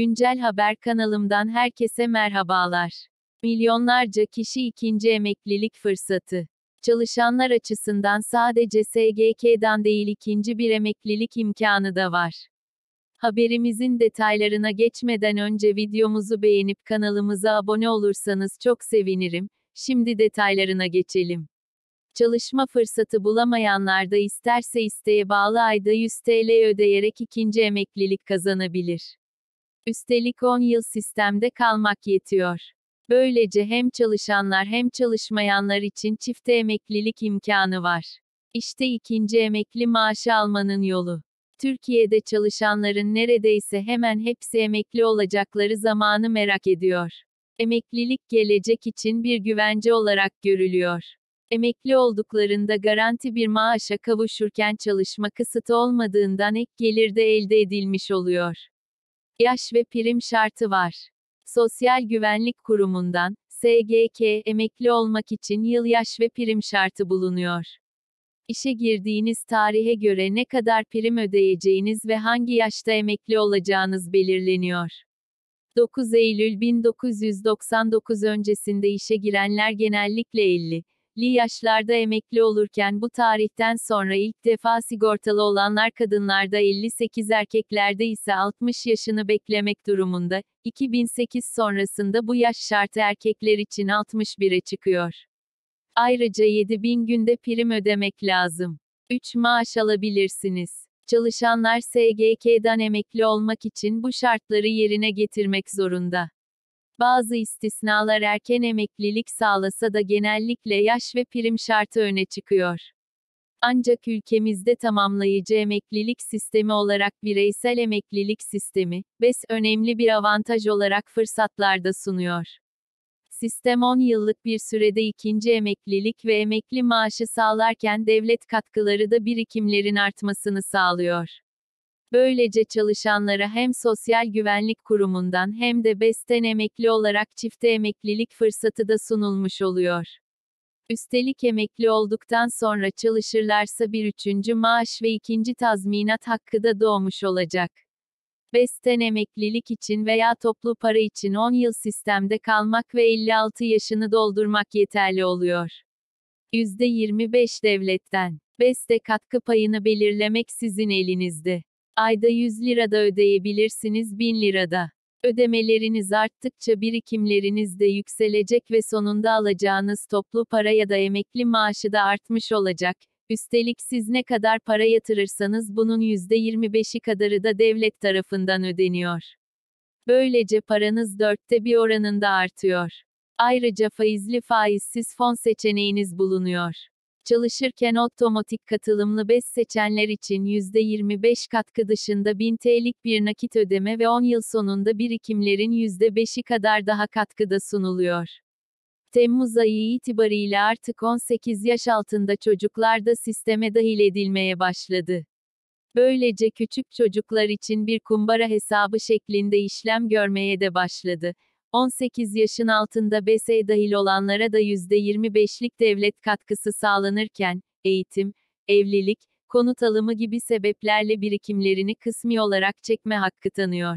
Güncel Haber kanalımdan herkese merhabalar. Milyonlarca kişi ikinci emeklilik fırsatı. Çalışanlar açısından sadece SGK'dan değil ikinci bir emeklilik imkanı da var. Haberimizin detaylarına geçmeden önce videomuzu beğenip kanalımıza abone olursanız çok sevinirim. Şimdi detaylarına geçelim. Çalışma fırsatı bulamayanlar da isterse isteğe bağlı ayda 100 TL ödeyerek ikinci emeklilik kazanabilir. Üstelik 10 yıl sistemde kalmak yetiyor. Böylece hem çalışanlar hem çalışmayanlar için çifte emeklilik imkanı var. İşte ikinci emekli maaşı almanın yolu. Türkiye'de çalışanların neredeyse hemen hepsi emekli olacakları zamanı merak ediyor. Emeklilik gelecek için bir güvence olarak görülüyor. Emekli olduklarında garanti bir maaşa kavuşurken çalışma kısıtı olmadığından ek gelir de elde edilmiş oluyor. Yaş ve prim şartı var. Sosyal Güvenlik Kurumu'ndan, SGK, emekli olmak için yıl yaş ve prim şartı bulunuyor. İşe girdiğiniz tarihe göre ne kadar prim ödeyeceğiniz ve hangi yaşta emekli olacağınız belirleniyor. 9 Eylül 1999 öncesinde işe girenler genellikle 50'li yaşlarda emekli olurken bu tarihten sonra ilk defa sigortalı olanlar kadınlarda 58 erkeklerde ise 60 yaşını beklemek durumunda. 2008 sonrasında bu yaş şartı erkekler için 61'e çıkıyor. Ayrıca 7000 günde prim ödemek lazım. 3 maaş alabilirsiniz. Çalışanlar SGK'dan emekli olmak için bu şartları yerine getirmek zorunda. Bazı istisnalar erken emeklilik sağlasa da genellikle yaş ve prim şartı öne çıkıyor. Ancak ülkemizde tamamlayıcı emeklilik sistemi olarak bireysel emeklilik sistemi, BES önemli bir avantaj olarak fırsatlar da sunuyor. Sistem 10 yıllık bir sürede ikinci emeklilik ve emekli maaşı sağlarken devlet katkıları da birikimlerin artmasını sağlıyor. Böylece çalışanlara hem Sosyal Güvenlik Kurumu'ndan hem de BES'ten emekli olarak çifte emeklilik fırsatı da sunulmuş oluyor. Üstelik emekli olduktan sonra çalışırlarsa bir üçüncü maaş ve ikinci tazminat hakkı da doğmuş olacak. BES'ten emeklilik için veya toplu para için 10 yıl sistemde kalmak ve 56 yaşını doldurmak yeterli oluyor. %25 devletten. BES'te katkı payını belirlemek sizin elinizde. Ayda 100 lirada ödeyebilirsiniz, 1000 lirada. Ödemeleriniz arttıkça birikimleriniz de yükselecek ve sonunda alacağınız toplu para ya da emekli maaşı da artmış olacak. Üstelik siz ne kadar para yatırırsanız bunun %25'i kadarı da devlet tarafından ödeniyor. Böylece paranız 4'te 1 oranında artıyor. Ayrıca faizli faizsiz fon seçeneğiniz bulunuyor. Çalışırken otomatik katılımlı BES seçenler için %25 katkı dışında 1000 TL'lik bir nakit ödeme ve 10 yıl sonunda birikimlerin %5'i kadar daha katkıda sunuluyor. Temmuz ayı itibariyle artık 18 yaş altında çocuklar da sisteme dahil edilmeye başladı. Böylece küçük çocuklar için bir kumbara hesabı şeklinde işlem görmeye de başladı. 18 yaşın altında BES'e dahil olanlara da %25'lik devlet katkısı sağlanırken, eğitim, evlilik, konut alımı gibi sebeplerle birikimlerini kısmi olarak çekme hakkı tanıyor.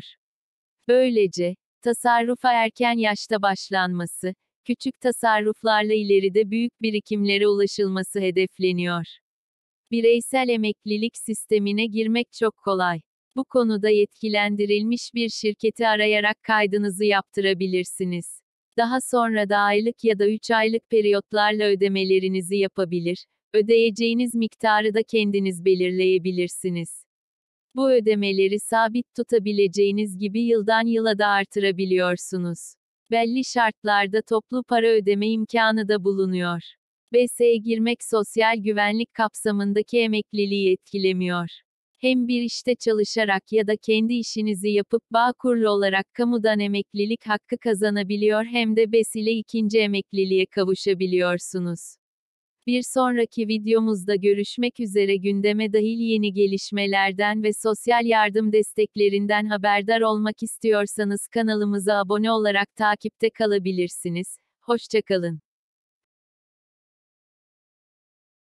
Böylece, tasarrufa erken yaşta başlanması, küçük tasarruflarla ileride büyük birikimlere ulaşılması hedefleniyor. Bireysel emeklilik sistemine girmek çok kolay. Bu konuda yetkilendirilmiş bir şirketi arayarak kaydınızı yaptırabilirsiniz. Daha sonra da aylık ya da 3 aylık periyotlarla ödemelerinizi yapabilir, ödeyeceğiniz miktarı da kendiniz belirleyebilirsiniz. Bu ödemeleri sabit tutabileceğiniz gibi yıldan yıla da artırabiliyorsunuz. Belli şartlarda toplu para ödeme imkanı da bulunuyor. BES'e girmek sosyal güvenlik kapsamındaki emekliliği etkilemiyor. Hem bir işte çalışarak ya da kendi işinizi yapıp Bağkurlu olarak kamudan emeklilik hakkı kazanabiliyor hem de BES ile ikinci emekliliğe kavuşabiliyorsunuz. Bir sonraki videomuzda görüşmek üzere. Gündeme dahil yeni gelişmelerden ve sosyal yardım desteklerinden haberdar olmak istiyorsanız kanalımıza abone olarak takipte kalabilirsiniz. Hoşça kalın.